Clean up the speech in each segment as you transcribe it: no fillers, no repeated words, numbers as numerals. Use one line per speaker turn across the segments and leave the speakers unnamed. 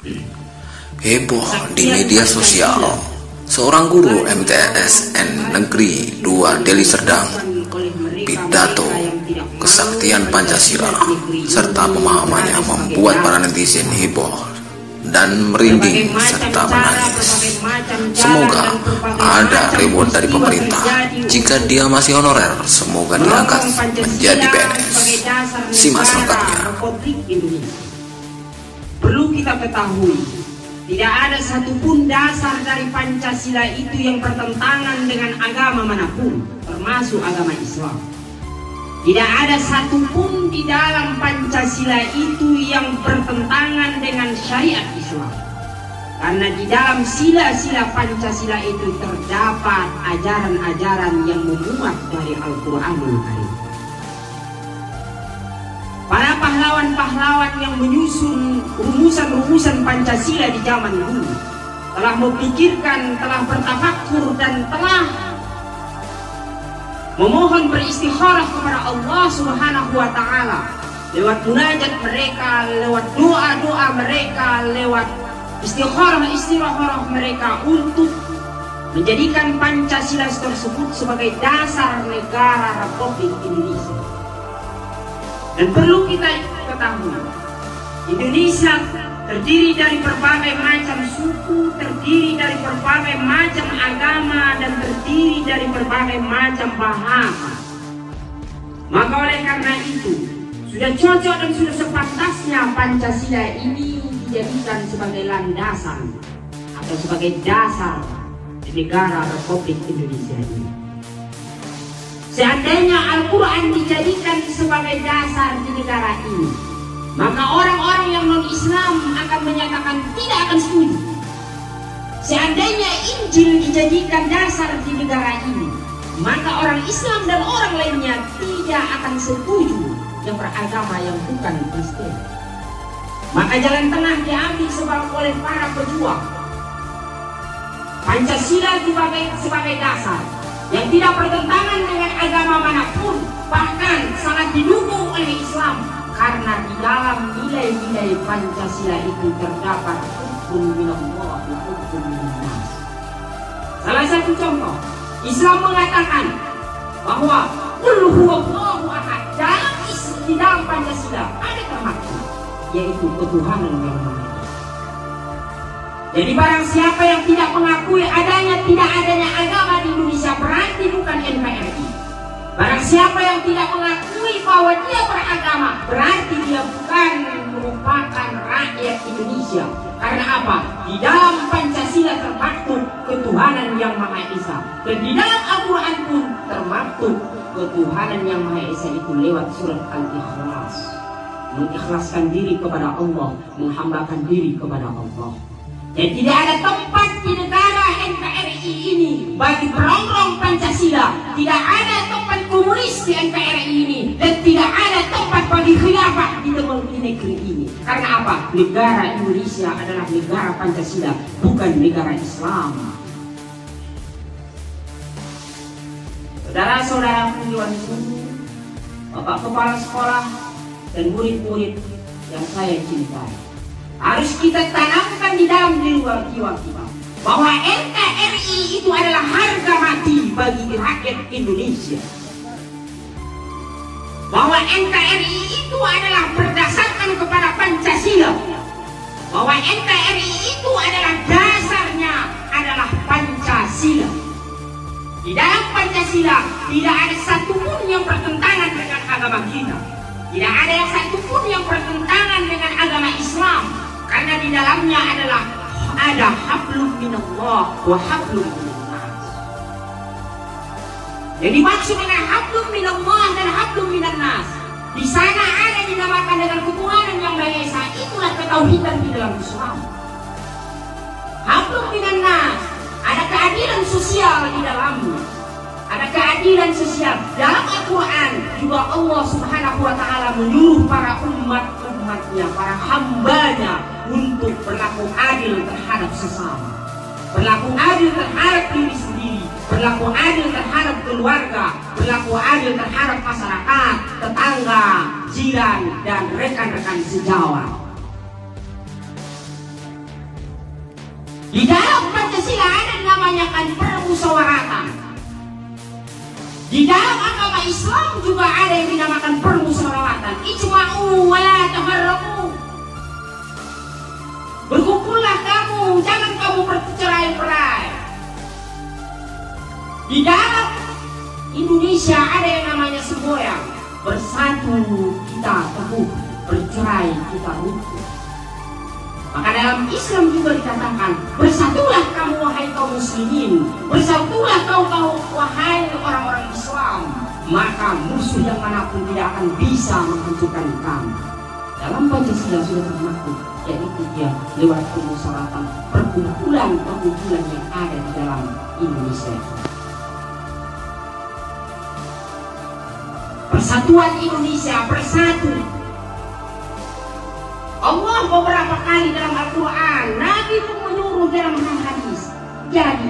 Heboh di media sosial, seorang guru MTSN Negeri 2 Deli Serdang pidato kesaktian Pancasila serta pemahamannya membuat para netizen heboh dan merinding serta menangis. Semoga ada reward dari pemerintah. Jika dia masih honorer, semoga diangkat menjadi PNS. Simak selengkapnya.
Perlu kita ketahui, tidak ada satupun dasar dari Pancasila itu yang bertentangan dengan agama manapun, termasuk agama Islam. Tidak ada satupun di dalam Pancasila itu yang bertentangan dengan syariat Islam. Karena di dalam sila-sila Pancasila itu terdapat ajaran-ajaran yang memuat dari Al-Quranul Karim. Para pahlawan-pahlawan yang menyusun rumusan-rumusan Pancasila di zaman dulu telah memikirkan, telah bertafakur dan telah memohon beristikharah kepada Allah Subhanahu wa Ta'ala lewat munajat mereka, lewat doa-doa mereka, lewat istikharah mereka untuk menjadikan Pancasila tersebut sebagai dasar negara Republik Indonesia. Dan perlu kita ketahui, Indonesia terdiri dari berbagai macam suku, terdiri dari berbagai macam agama, dan terdiri dari berbagai macam bahasa. Maka oleh karena itu, sudah cocok dan sudah sepantasnya Pancasila ini dijadikan sebagai landasan atau sebagai dasar di negara Republik Indonesia ini. Seandainya Al-Quran dijadikan sebagai dasar di negara ini, maka orang-orang yang non-Islam akan menyatakan tidak akan setuju. Seandainya Injil dijadikan dasar di negara ini, maka orang Islam dan orang lainnya tidak akan setuju yang beragama yang bukan Kristen. Maka jalan tengah diambil oleh para pejuang. Pancasila sebagai dasar yang tidak bertentangan dengan agama manapun, bahkan sangat didukung oleh Islam, karena di dalam nilai-nilai Pancasila itu terdapat hukum minallah wa hukum minannas. Salah satu contoh, Islam mengatakan bahwa qul huwallahu ahad. Di dalam Pancasila ada termaktub, yaitu ketuhanan yang Maha Esa. Jadi barang siapa yang tidak mengakui tidak adanya agama di Indonesia, berarti bukan NKRI. Barang siapa yang tidak mengakui bahwa dia beragama, berarti dia bukan merupakan rakyat Indonesia. Karena apa? Di dalam Pancasila termaktub ketuhanan yang Maha Esa, dan di dalam Al-Quran pun termaktub ketuhanan yang Maha Esa itu lewat surat Al-Ikhlas. Mengikhlaskan diri kepada Allah, menghambakan diri kepada Allah. Dan tidak ada tempat di negara NKRI ini bagi perongrong Pancasila. Tidak ada tempat komunis di NKRI ini, dan tidak ada tempat bagi khilafah di negeri ini. Karena apa? Negara Indonesia adalah negara Pancasila, bukan negara Islam. Saudara-saudara penjuang guru, Bapak Kepala Sekolah, dan murid-murid yang saya cintai, harus kita tanamkan di dalam jiwa kita bahwa NKRI itu adalah harga mati bagi rakyat Indonesia. Bahwa NKRI itu adalah berdasarkan kepada Pancasila. Bahwa NKRI itu adalah dasarnya adalah Pancasila. Di dalam Pancasila tidak ada satupun yang bertentangan dengan agama kita. Tidak ada yang satupun yang bertentangan dengan agama Islam. Karena di dalamnya ada hablum minallah wa hablum minannas. Yang dimaksud dengan hablum minallah dan hablum minannas, di sana ada dinamakan dengan ketuhanan yang Maha Esa. Itulah ketauhidan di dalam Islam. Hablum minannas, ada keadilan sosial di dalamnya. Ada keadilan sosial. Dalam Al-Quran juga Allah Subhanahu wa Ta'ala menyuruh para umatnya, para hambanya, untuk berlaku adil terhadap sesama, berlaku adil terhadap diri sendiri, berlaku adil terhadap keluarga, berlaku adil terhadap masyarakat, tetangga, jiran, dan rekan-rekan sejawat. Di dalam Pancasila ada namanya kan permusyawaratan. Di dalam agama Islam juga ada yang dinamakan permusyawaratan. Ijma'u wa la tafarraqu. Berkumpullah kamu, jangan kamu bercerai-berai. Di dalam Indonesia ada yang namanya semboyan. Bersatu kita teguh, bercerai kita rukun. Maka dalam Islam juga dikatakan, bersatulah kamu wahai kaum muslimin, bersatulah kaum wahai orang-orang Islam, maka musuh yang manapun tidak akan bisa menghancurkan kamu. Dalam Pancasila sudah termaktub, yaitu dia lewat permusyawaratan perkumpulan yang ada di dalam Indonesia. Persatuan Indonesia bersatu. Allah beberapa kali dalam Al-Quran, Nabi pun menyuruh dalam hadis. Jadi,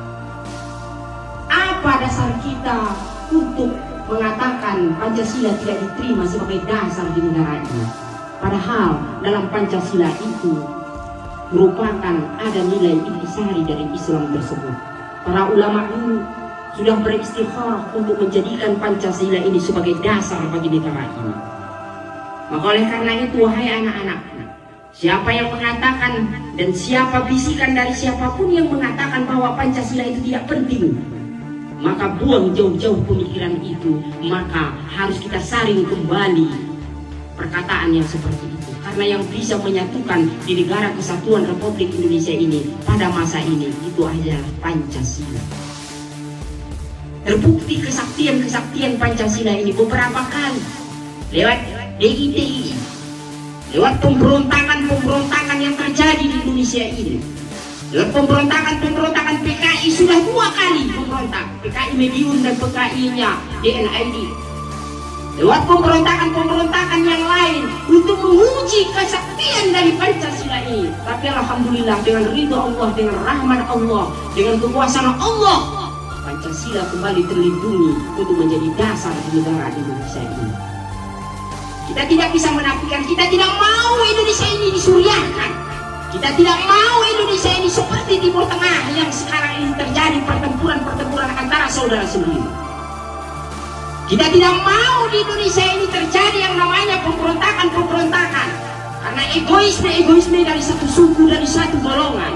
apa dasar kita untuk mengatakan Pancasila tidak diterima sebagai dasar di negara ini? Padahal dalam Pancasila itu merupakan ada nilai intisari dari Islam tersebut. Para ulama dulu sudah beristikharah untuk menjadikan Pancasila ini sebagai dasar bagi negara ini. Maka oleh karena itu, wahai anak-anak, siapa yang mengatakan dan siapa bisikan dari siapapun yang mengatakan bahwa Pancasila itu tidak penting, maka buang jauh-jauh pemikiran itu. Maka harus kita saring kembali perkataan yang seperti itu. Karena yang bisa menyatukan di negara kesatuan Republik Indonesia ini pada masa ini itu adalah Pancasila. Terbukti kesaktian Pancasila ini beberapa kali lewat DITI, lewat pemberontakan yang terjadi di Indonesia ini, lewat pemberontakan PKI sudah 2 kali memberontak, PKI Mediun dan PKI-nya DNID, lewat pemberontakan yang lain untuk menguji kesaktian dari Pancasila ini. Tapi alhamdulillah dengan ridho Allah, dengan rahmat Allah, dengan kekuasaan Allah, Pancasila kembali terlindungi untuk menjadi dasar di negara Indonesia ini. Kita tidak bisa menafikan, kita tidak mau Indonesia ini disuriahkan. Kita tidak mau Indonesia ini seperti Timur Tengah yang sekarang ini terjadi pertempuran antara saudara sendiri. Kita tidak mau di Indonesia ini terjadi yang namanya pemberontakan. Karena egoisme dari satu suku, dari satu golongan.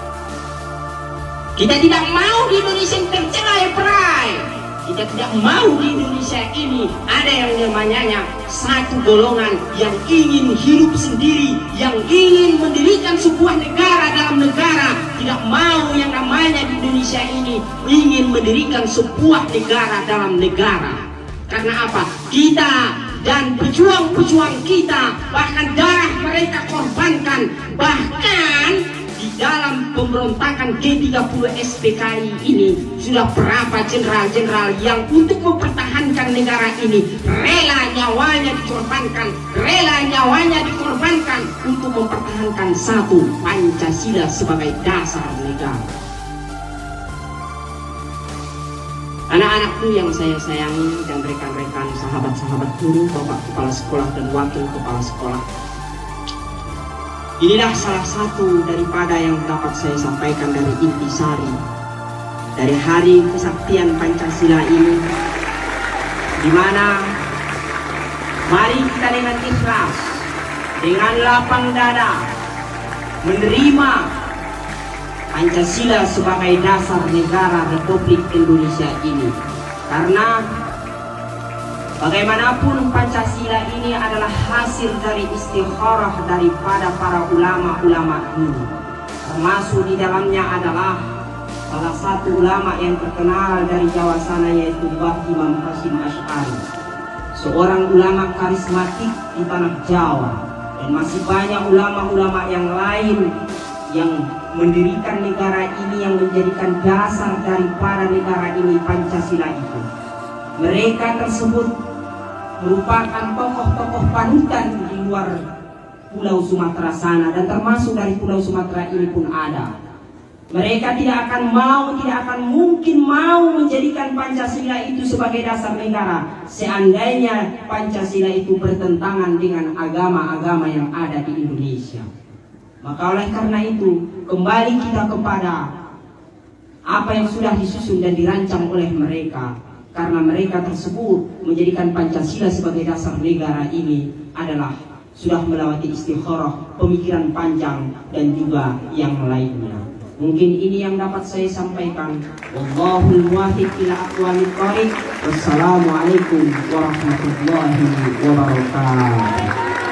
Kita tidak mau di Indonesia ini tercerai-berai. Kita tidak mau di Indonesia ini ada yang namanya satu golongan yang ingin hidup sendiri, yang ingin mendirikan sebuah negara dalam negara. Tidak mau yang namanya di Indonesia ini ingin mendirikan sebuah negara dalam negara. Karena apa? Kita dan pejuang-pejuang kita, bahkan darah mereka korbankan, bahkan di dalam pemberontakan G30 SPKI ini sudah berapa jenderal-jenderal yang untuk mempertahankan negara ini rela nyawanya dikorbankan untuk mempertahankan satu Pancasila sebagai dasar negara. Anak-anakku yang saya sayangi dan rekan-rekan sahabat-sahabat guru, bapak kepala sekolah dan wakil kepala sekolah, inilah salah satu daripada yang dapat saya sampaikan dari intisari dari hari kesaktian Pancasila ini, di mana mari kita dengan ikhlas, dengan lapang dada menerima Pancasila sebagai dasar negara Republik Indonesia ini. Karena bagaimanapun Pancasila ini adalah hasil dari istikharah daripada para ulama-ulama dulu. Termasuk di dalamnya adalah salah satu ulama yang terkenal dari Jawa sana, yaitu Imam Hasyim Asy'ari, seorang ulama karismatik di tanah Jawa. Dan masih banyak ulama-ulama yang lain yang mendirikan negara ini, yang menjadikan dasar daripada negara ini Pancasila itu. Mereka tersebut merupakan tokoh-tokoh panutan di luar Pulau Sumatera sana, dan termasuk dari Pulau Sumatera ini pun ada. Mereka tidak akan mungkin mau menjadikan Pancasila itu sebagai dasar negara seandainya Pancasila itu bertentangan dengan agama-agama yang ada di Indonesia. Maka oleh karena itu, kembali kita kepada apa yang sudah disusun dan dirancang oleh mereka. Karena mereka tersebut menjadikan Pancasila sebagai dasar negara ini adalah sudah melewati istikharah, pemikiran panjang, dan juga yang lainnya. Mungkin ini yang dapat saya sampaikan. Wallahul muwaffiq ila aqwamit thoriq. Wassalamualaikum warahmatullahi wabarakatuh.